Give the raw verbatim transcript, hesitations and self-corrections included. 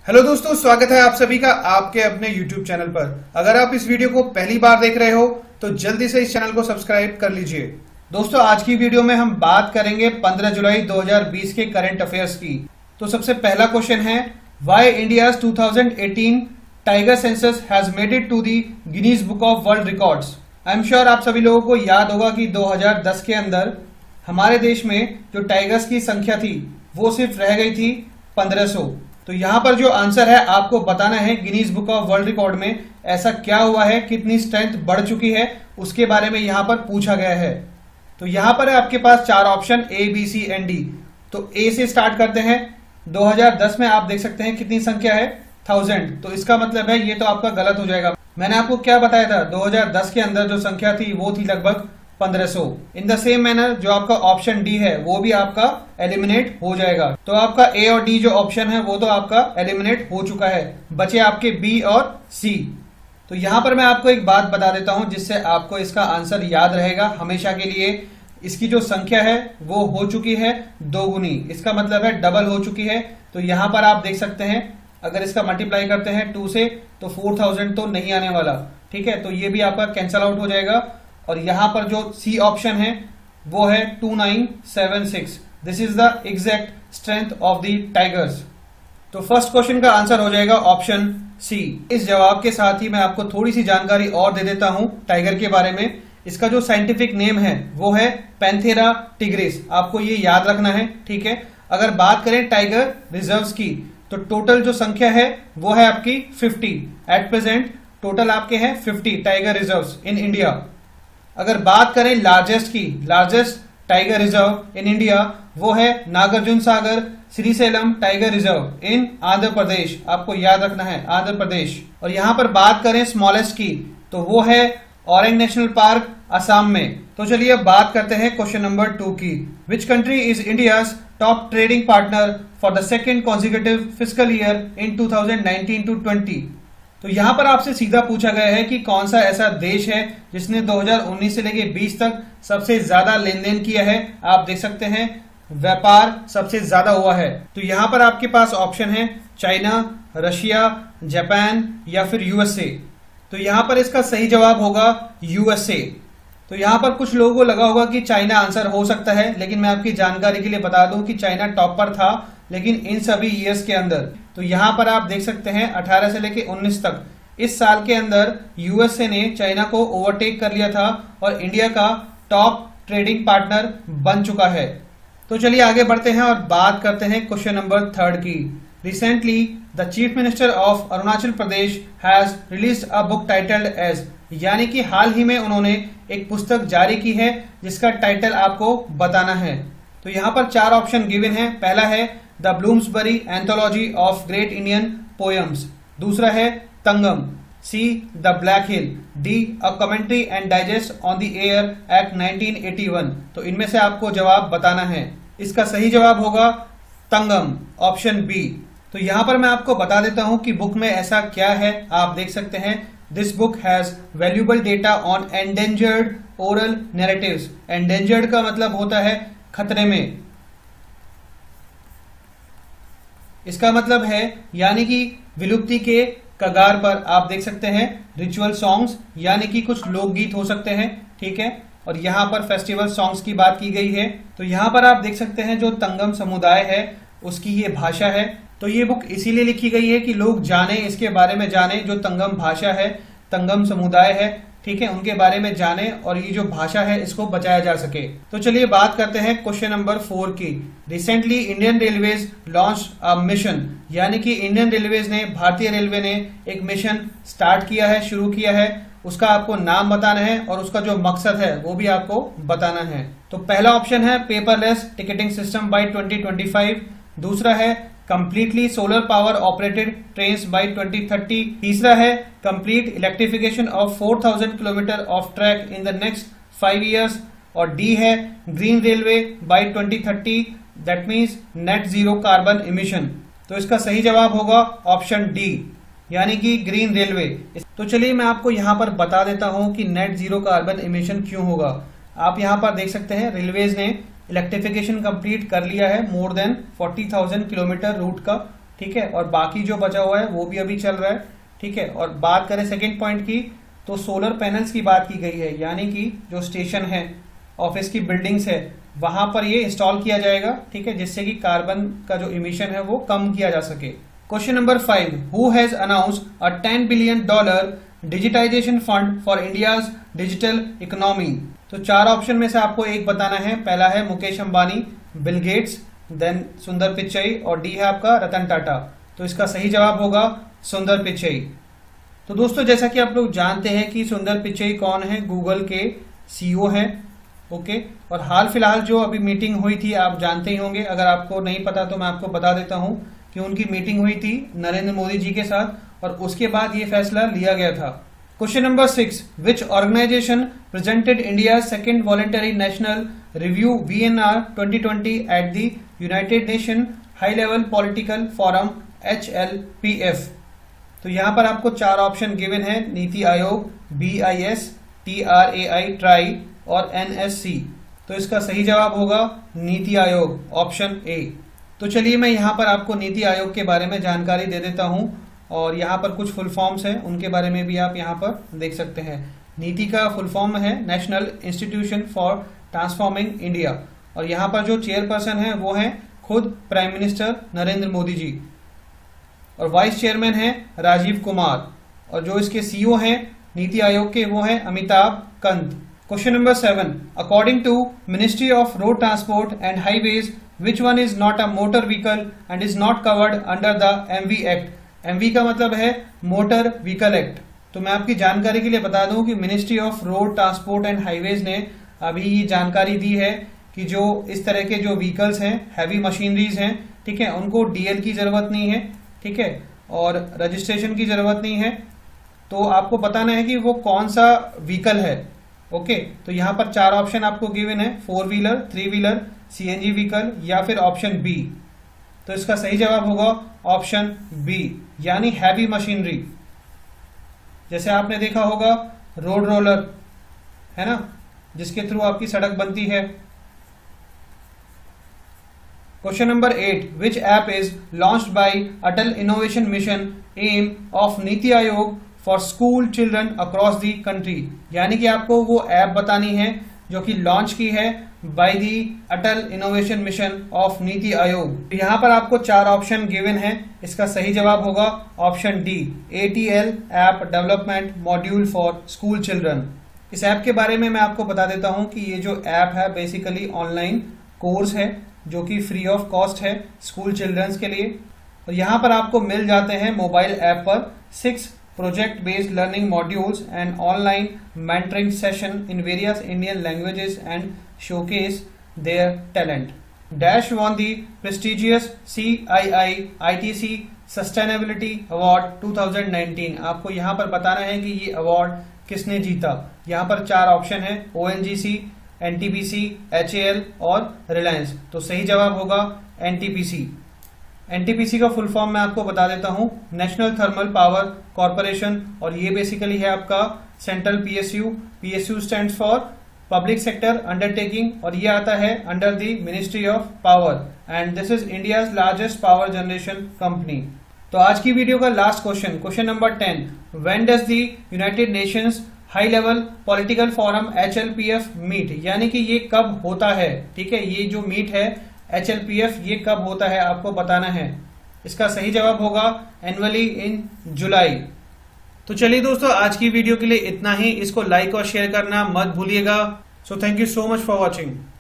Hello दोस्तों, स्वागत है आप सभी का आपके अपने यूट्यूब चैनल पर। अगर आप इस वीडियो को पहली बार देख रहे हो तो जल्दी से इस चैनल को सब्सक्राइब कर लीजिए। दोस्तों, आज की वीडियो में हम बात करेंगे पंद्रह जुलाई दो हज़ार बीस के करंट अफेयर्स की। तो सबसे पहला क्वेश्चन है, why India's two thousand eighteen tiger census has made it to the Guinness book of world records. I am sure आप सभी लोगों को याद होगा कि दो हज़ार दस के अंदर हमारे देश में जो टाइगर्स की संख्या थी वो सिर्फ रह गई थी पंद्रह सौ। तो यहाँ पर जो आंसर है आपको बताना है Guinness book of world record में ऐसा क्या हुआ है, कितनी स्ट्रेंथ बढ़ चुकी है, उसके बारे में यहाँ पर पूछा गया है। तो यहाँ पर है आपके पास चार option A B C and D. तो ए से स्टार्ट करते हैं। दो हज़ार दस में आप देख सकते हैं कितनी संख्या है, थाउजेंड। तो इसका मतलब है ये तो आपका गलत हो जाएगा। मैंने आपको क्या बताया था, दो हज़ार दस के अंदर जो संख्या थी वो थी लगभग पंद्रह सौ। इन द सेम मैनर जो आपका ऑप्शन डी है वो भी आपका एलिमिनेट हो जाएगा। तो आपका ए और डी जो ऑप्शन है वो तो आपका एलिमिनेट हो चुका है, बचे आपके बी और सी। तो यहां पर मैं आपको एक बात बता देता हूं जिससे आपको इसका आंसर याद रहेगा हमेशा के लिए। इसकी जो संख्या है वो हो चुकी है दोगुनी, इसका मतलब है डबल हो चुकी है। तो यहां पर आप देख सकते हैं अगर इसका मल्टीप्लाई करते हैं टू से तो फोर थाउजेंड तो नहीं आने वाला, ठीक है। तो ये भी आपका कैंसल आउट हो जाएगा। और यहां पर जो सी ऑप्शन है वो है two nine seven six. This is the exact strength of the tigers. तो फर्स्ट क्वेश्चन का आंसर हो जाएगा ऑप्शन सी। इस जवाब के साथ ही मैं आपको थोड़ी सी जानकारी और दे देता हूं टाइगर के बारे में। इसका जो साइंटिफिक नेम है वो है पैंथेरा टिग्रिस। आपको ये याद रखना है, ठीक है। अगर बात करें टाइगर रिजर्व्स की तो टोटल जो संख्या है वो है आपकी फिफ्टी। एट प्रेजेंट टोटल आपके हैं fifty tiger reserves in India. अगर बात करें लार्जेस्ट की, largest tiger reserve in India वो है Nagarjuna Sagar Srisailam tiger reserve in Andhra Pradesh. आपको याद रखना है आंध्र प्रदेश। और यहां पर बात करें स्मॉलेस्ट की तो वो है औरंग नेशनल पार्क असम में। तो चलिए अब बात करते हैं क्वेश्चन नंबर टू की। Which country is India's top trading partner for the second consecutive fiscal year in two thousand nineteen to twenty. तो यहां पर आपसे सीधा पूछा गया है कि कौन सा ऐसा देश है जिसने दो हज़ार उन्नीस से लेके बीस तक सबसे ज्यादा लेन देन किया है। आप देख सकते हैं व्यापार सबसे ज्यादा हुआ है। तो यहां पर आपके पास ऑप्शन है चाइना, रशिया, जापान या फिर यूएसए। तो यहां पर इसका सही जवाब होगा यूएसए। तो यहां पर कुछ लोगों को लगा होगा कि चाइना आंसर हो सकता है, लेकिन मैं आपकी जानकारी के लिए बता दूं कि चाइना टॉप पर था, लेकिन इन सभी ईयर्स के अंदर। तो यहां पर आप देख सकते हैं अठारह से लेके उन्नीस तक इस साल के अंदर यूएसए ने चाइना को ओवरटेक कर लिया था और इंडिया का टॉप ट्रेडिंग पार्टनर बन चुका है। तो चलिए आगे बढ़ते हैं और बात करते हैं क्वेश्चन नंबर थर्ड की। Recently the chief minister of Arunachal Pradesh has released a book titled as, यानी कि हाल ही में उन्होंने एक पुस्तक जारी की है जिसका टाइटल आपको बताना है। तो यहां पर चार ऑप्शन गिवन है। पहला है the Bloomsbury anthology of great Indian poems, दूसरा है Tangam, C the black hill, D a commentary and digest on the air act nineteen eighty one. तो इनमें से आपको जवाब बताना है। इसका सही जवाब होगा तंगम, ऑप्शन बी। तो यहां पर मैं आपको बता देता हूं कि बुक में ऐसा क्या है। आप देख सकते हैं this book has valuable data on endangered oral narratives. Endangered का मतलब होता है खतरे में, इसका मतलब है यानी कि विलुप्ति के कगार पर। आप देख सकते हैं रिचुअल सॉन्ग्स, यानी कि कुछ लोकगीत हो सकते हैं, ठीक है। और यहाँ पर फेस्टिवल सॉन्ग्स की बात की गई है। तो यहाँ पर आप देख सकते हैं जो तंगम समुदाय है उसकी ये भाषा है। तो ये बुक इसीलिए लिखी गई है कि लोग जाने, इसके बारे में जाने, जो तंगम भाषा है, तंगम समुदाय है, ठीक है, उनके बारे में जाने और ये जो भाषा है इसको बचाया जा सके। तो चलिए बात करते हैं क्वेश्चन नंबर फोर की। Recently Indian railways launch a mission, यानी कि इंडियन रेलवेज ने, भारतीय रेलवे ने एक मिशन स्टार्ट किया है, शुरू किया है। उसका आपको नाम बताना है और उसका जो मकसद है वो भी आपको बताना है। तो पहला ऑप्शन है paperless ticketing system by twenty twenty five, दूसरा है completely solar power operated trains by twenty thirty, तीसरा है complete electrification of four thousand kilometre of track in the next five years, और डी है green railway by twenty thirty, that means net zero carbon emission. तो इसका सही जवाब होगा option D, यानी कि ग्रीन रेलवे। तो चलिए मैं आपको यहां पर बता देता हूं कि नेट जीरो कार्बन इमिशन क्यों होगा। आप यहां पर देख सकते हैं रेलवेज ने इलेक्ट्रिफिकेशन कंप्लीट कर लिया है more than forty thousand kilometre route का, ठीक है, और बाकी जो बचा हुआ है वो भी अभी चल रहा है, ठीक है। और बात करें सेकंड पॉइंट की, तो सोलर पैनल्स की बात की गई है, यानी कि जो स्टेशन है, ऑफिस की बिल्डिंग्स है, वहां पर ये इंस्टॉल किया जाएगा, ठीक है, जिससे कि कार्बन का जो इमिशन है वो कम किया जा सके। Question number five, who has announced a ten billion dollar digitisation fund for India's digital economy. तो चार ऑप्शन में से आपको एक बताना है। पहला है Mukesh Ambani, Bill Gates, then Sundar Pichai, और डी है आपका रतन टाटा। तो इसका सही जवाब होगा सुंदर पिच्चई। तो दोस्तों जैसा कि आप लोग जानते हैं कि सुंदर पिच्चई कौन है, गूगल के सीईओ हैं, ओके। और हाल फिलहाल जो अभी मीटिंग हुई थी आप जानते ही होंगे, अगर आपको नहीं पता तो मैं आपको बता देता हूं कि उनकी मीटिंग हुई थी नरेंद्र मोदी जी के साथ और उसके बाद ये फैसला लिया गया था। Question number six, which organisation presented India second Voluntary National Review V N R twenty twenty at the United Nation High Level Political Forum H L P F. तो यहां पर आपको चार ऑप्शन गिवन है, NITI Aayog, B I S, T R A I TRAI और N S C. तो इसका सही जवाब होगा नीति आयोग, ऑप्शन ए। तो चलिए मैं यहाँ पर आपको नीति आयोग के बारे में जानकारी दे देता हूँ और यहाँ पर कुछ फुल फॉर्म्स हैं, उनके बारे में भी आप यहाँ पर देख सकते हैं। नीति का फुल फॉर्म है National Institution for Transforming India, और यहाँ पर जो चेयरपर्सन है वो है खुद प्राइम मिनिस्टर नरेंद्र मोदी जी, और वाइस चेयरमैन है राजीव कुमार, और जो इसके सीईओ हैं नीति आयोग के वो हैं Amitabh Kant. Question number seven, according to Ministry of Road Transport and Highways which one is not a motor vehicle and is not covered under the MV Act. MV का मतलब है मोटर व्हीकल एक्ट। तो मैं आपकी जानकारी के लिए बता दूं कि Ministry of Road Transport and Highways ने अभी ये जानकारी दी है कि जो इस तरह के जो व्हीकल्स हैं, हैवी मशीनरीज हैं, ठीक है, उनको डीएल की जरूरत नहीं है, ठीक है, और रजिस्ट्रेशन की जरूरत नहीं है। तो आपको बताना है कि वो कौन सा व्हीकल है, ओके। तो यहाँ पर चार ऑप्शन आपको गिवन है, four wheeler, three wheeler, CNG vehicle या फिर ऑप्शन बी। तो इसका सही जवाब होगा ऑप्शन बी, यानी हैवी मशीनरी। जैसे आपने देखा होगा रोड रोलर, है ना, जिसके थ्रू आपकी सड़क बनती है। Question number eight, which app is launched by Atal Innovation Mission M of NITI Aayog for school children across the country. यानी कि आपको वो ऐप बतानी है जो कि लॉन्च की है by the Atal Innovation Mission of NITI Aayog. यहाँ पर आपको चार ऑप्शन गिवन है, इसका सही जवाब होगा option D, A T L app development module for school children. इस ऐप के बारे में मैं आपको बता देता हूँ कि ये जो ऐप है बेसिकली ऑनलाइन कोर्स है जो कि फ्री ऑफ कॉस्ट है स्कूल चिल्ड्रंस के लिए, और यहाँ पर आपको मिल जाते हैं मोबाइल ऐप पर six project based learning modules and online mentoring session in various Indian languages and showcase their talent. Dash won the prestigious C I I I T C Sustainability Award twenty nineteen। आपको यहाँ पर बताना है कि ये award किसने जीता। यहाँ पर चार ऑप्शन है, O N G C, N T P C, H A L और Reliance। तो सही जवाब होगा N T P C। N T P C का फुल फॉर्म मैं आपको बता देता हूं, नेशनल थर्मल पावर कॉर्पोरेशन, और ये बेसिकली है आपका central PSU. PSU stands for public sector undertaking, और ये आता है under the Ministry of Power, and this is India's largest power generation company. तो आज की वीडियो का last question, question number ten, when does the United Nations High Level Political Forum H L P F meet. यानी कि ये कब होता है, ठीक है, ये जो मीट है एच एल पी एफ ये कब होता है आपको बताना है। इसका सही जवाब होगा एनुअली इन जुलाई। तो चलिए दोस्तों आज की वीडियो के लिए इतना ही, इसको लाइक और शेयर करना मत भूलिएगा। So thank you so much for watching.